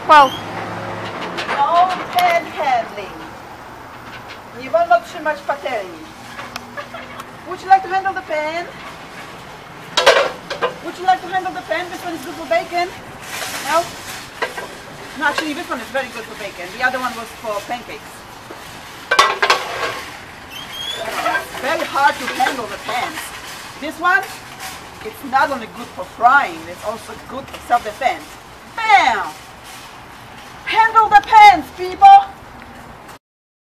Well, No pen handling. Nie wolno trzymać patelni. Would you like to handle the pan? Would you like to handle the pan? This one is good for bacon. No? No, actually this one is very good for bacon. The other one was for pancakes. It's very hard to handle the pans. This one, it's not only good for frying, it's also good for self-defense. Bam! Handle the pans, people!